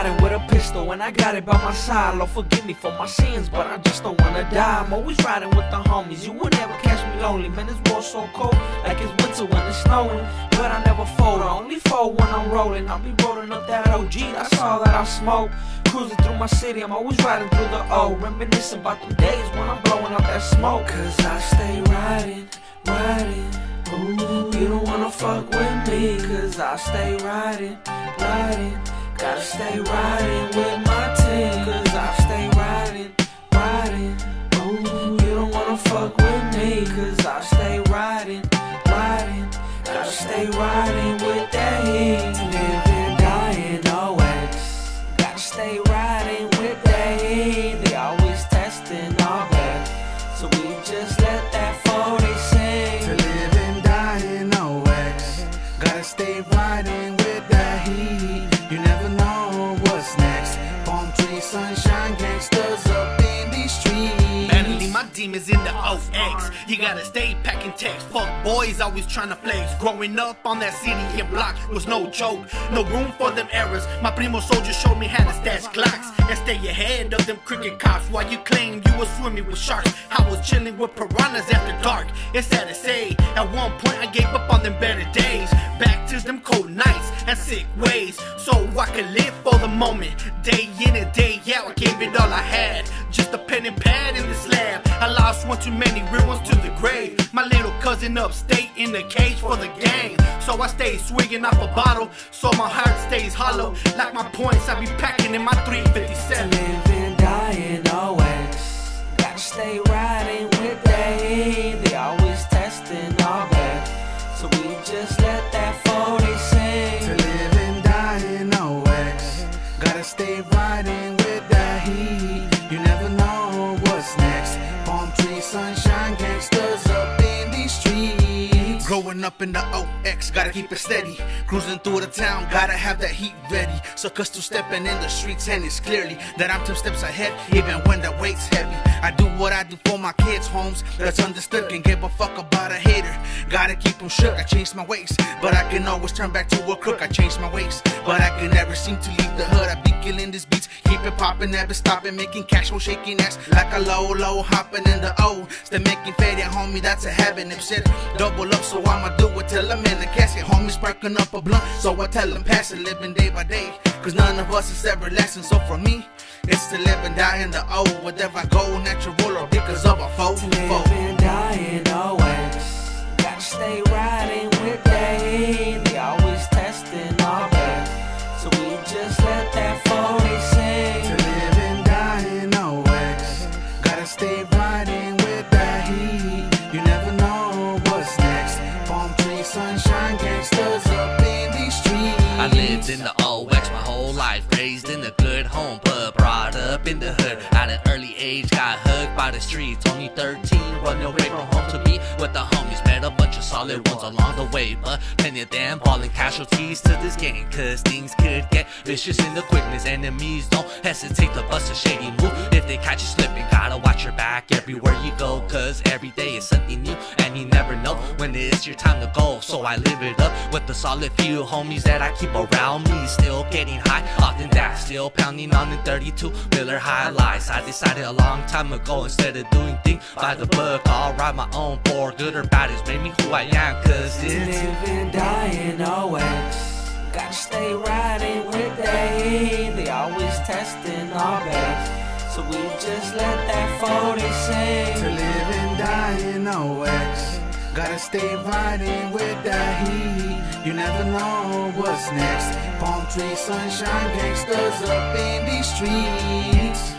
riding with a pistol and I got it by my side. Lord forgive me for my sins, but I just don't wanna die. I'm always riding with the homies, you will never catch me lonely. Man, this world's so cold, like it's winter when it's snowing. But I never fold, I only fold when I'm rolling. I'll be rolling up that OG, that's all that I smoke. Cruising through my city, I'm always riding through the O. Reminiscing about them days when I'm blowing out that smoke. Cause I stay riding, riding. Ooh, you don't wanna fuck with me. Cause I stay riding, riding. Gotta stay riding with my team. Cause I stay riding, riding. Ooh, you don't wanna fuck with me. Cause I stay riding, riding. Gotta stay riding with that heat. Living, dying, always. Gotta stay riding with that heat. They always testing our best, so we just let that flow, they sing. To live and die in always. Gotta stay riding with that heat. You never know what's next. Palm tree, sunshine, gangsters up in these streets. Battling my demons in the OX. You gotta stay packing text. Fuck boys always trying to flex. Growing up on that city and block was no joke. No room for them errors. My primo soldier showed me how to stash Glocks and stay ahead of them cricket cops. While you claim you were swimming with sharks, I was chilling with piranhas after dark. It's sad to say, at one point I gave up on them better days. Back to them cold nights and sick ways, so I could live for the moment. Day in and day out, I gave it all I had. Just a pen and pad in the slab. I lost one too many, real ones to the grave. My little cousin upstate in the cage for the gang, so I stay swinging off a bottle, so my heart stays hollow. Like my points, I be packing in my 357. Living, dying, always. Gotta stay riding with that heat. They always testing our best, so we just let that flow, they sing. To live and die in always. Gotta stay riding with that heat. You never know what's next. Palm tree, sunshine, gangsters up in these streets. Growing up in the OX, gotta keep it steady. Cruising through the town, gotta have that heat ready. Suckers still stepping in the streets, and it's clearly that I'm 10 steps ahead, even when the weight's heavy. I do what I do for my kids' homes, that's understood. Can't give a fuck about a hater, gotta keep them shook. I changed my ways, but I can always turn back to a crook. I changed my ways, but I can never seem to leave the hood. I be killing these beats, keep it popping, never stopping. Making cash while shaking ass like a low, hopping in the O. Still making fade, homie, that's a habit. If shit double up, so I'ma do it till I'm in the casket. Homie sparking up a blunt, so I tell them pass it, living day by day. Cause none of us is everlasting, so for me, it's to live and die in the O. Whatever I go, natural or because of a foe. Living, dying, always. Gotta stay riding with that heat. They always testing our best, so we just let that flow, they sing. To live and die in always. Gotta stay riding with that heat. You never know what's next. Palm tree, sunshine, gangsters up in these streets. I lived in the OX my whole life, raised in a good home, but brought up in the hood. At an early age, got hugged by the streets. Only 13, running away from home to be with the homies. Met a bunch of solid ones along the way, but plenty of them falling casualties to this game. Cause things could get vicious in the quickness. Enemies don't hesitate to bust a shady move. If they catch you slipping, gotta watch your back everywhere you go. Cause every day is something new, and you never know when it's your time to go. So I live it up with the solid few homies that I keep around me. Still getting high, often that, still pounding on the 32 Miller High Lights. I decided a long time ago, instead of doing things by the book, I'll write my own. For good or bad, it's made me who I am. Cause it's living, dying, always. Gotta stay riding with that heat. They always testing our best, so we just let that flow, they sing. To live and die in always. Gotta stay riding with that heat. You never know what's next. Palm tree, sunshine, gangsters up in these streets.